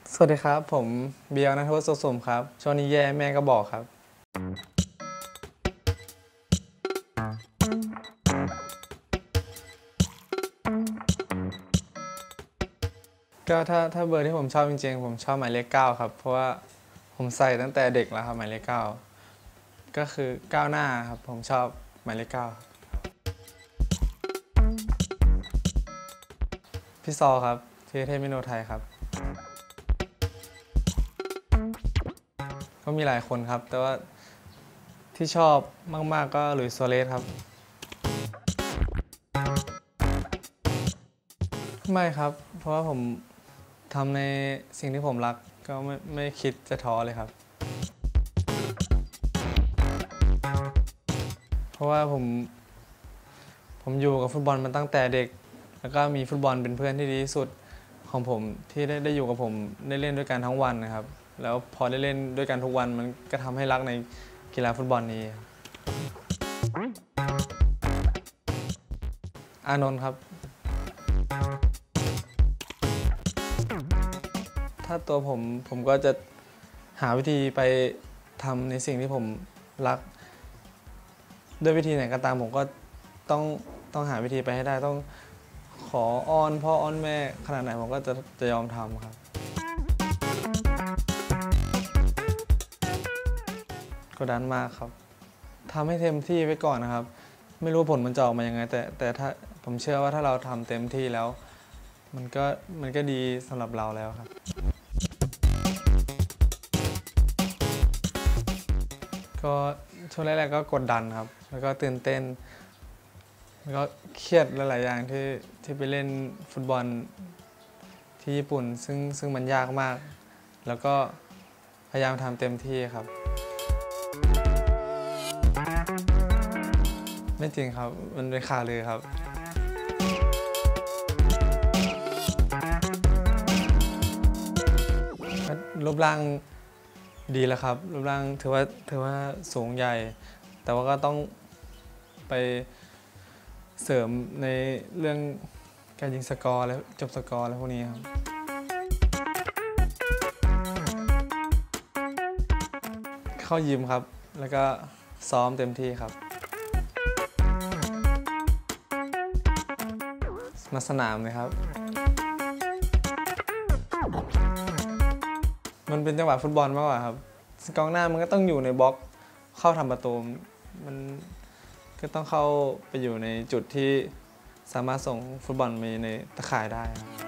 สวัสดีครับผมเบียร์ณัฐวุฒิ สุขสมครับช่วงนี้แย่แม่ก็บอกครับก็ถ้าเบอร์ที่ผมชอบจริงๆผมชอบหมายเลข9ครับเพราะว่าผมใส่ตั้งแต่เด็กแล้วครับหมายเลข9ก็คือก้าวหน้าครับผมชอบหมายเลข9พี่ซอครับธีรเทพมิโนไทยครับก็มีหลายคนครับแต่ว่าที่ชอบมากๆก็หลุยส์ ซัวเรสครับไม่ครับเพราะว่าผมทำในสิ่งที่ผมรักก็ไม่คิดจะท้อเลยครับเพราะว่าผมอยู่กับฟุตบอลมาตั้งแต่เด็กแล้วก็มีฟุตบอลเป็นเพื่อนที่ดีที่สุดของผมที่ได้อยู่กับผมได้เล่นด้วยกันทั้งวันนะครับแล้วพอได้เล่นด้วยกันทุกวันมันก็ทำให้รักในกีฬาฟุตบอลนี้อานนท์ครับถ้าตัวผมก็จะหาวิธีไปทำในสิ่งที่ผมรักด้วยวิธีไหนก็ตามผมก็ต้องหาวิธีไปให้ได้ต้องขออ้อนพ่ออ้อนแม่ขนาดไหนผมก็จะยอมทำครับกดดันมากครับทำให้เต็มที่ไว้ก่อนนะครับไม่รู้ผลมันจะออกมายังไงแต่ถ้าผมเชื่อว่าถ้าเราทำเต็มที่แล้วมันก็ดีสำหรับเราแล้วครับก็ช่วงแรกๆก็กดดันครับแล้วก็ตื่นเต้นแล้วก็เครียดหลายๆอย่างที่ไปเล่นฟุตบอลที่ญี่ปุ่นซึ่งมันยากมากแล้วก็พยายามทำเต็มที่ครับไม่จริงครับมันเป็นข่าวลือครับรูปร่างดีแล้วครับรูปร่างถือว่าสูงใหญ่แต่ว่าก็ต้องไปเสริมในเรื่องการยิงสกอร์และจบสกอร์อะไรพวกนี้ครับเข้ายิมครับแล้วก็ซ้อมเต็มที่ครับมาสนามเลยครับมันเป็นจังหวะฟุตบอลมากกว่าครับกองหน้ามันก็ต้องอยู่ในบล็อกเข้าทำประตูมันก็ต้องเข้าไปอยู่ในจุดที่สามารถส่งฟุตบอลไปในตะข่ายได้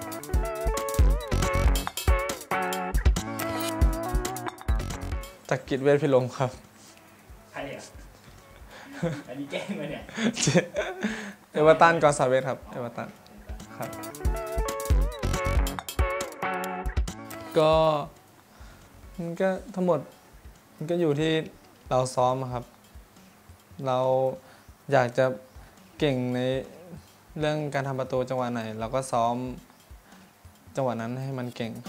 จักริด เวชพิรมครับใครอ่ะอันนี้แกล้งมาเนี่ยเอเวอร์ตันกอนซาเวสครับเอเวอร์ตันครับก็มันก็ทั้งหมดมันก็อยู่ที่เราซ้อมครับเราอยากจะเก่งในเรื่องการทำประตูจังหวะไหนเราก็ซ้อมจังหวะนั้นให้มันเก่ง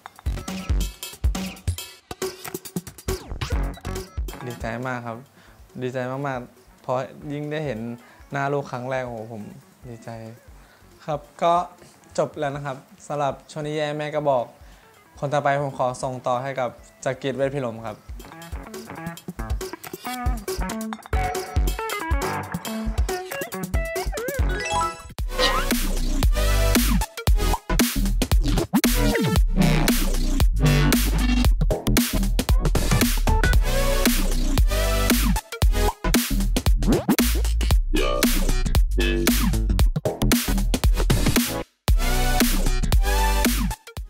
ดีใจมากครับดีใจมากๆเพราะยิ่งได้เห็นหน้าลูกครั้งแรกโอ้โหผมดีใจครับก็จบแล้วนะครับสำหรับช่วงนี้แย่แม่ก็บอกคนต่อไปผมขอส่งต่อให้กับจักริด เวชพิรมครับ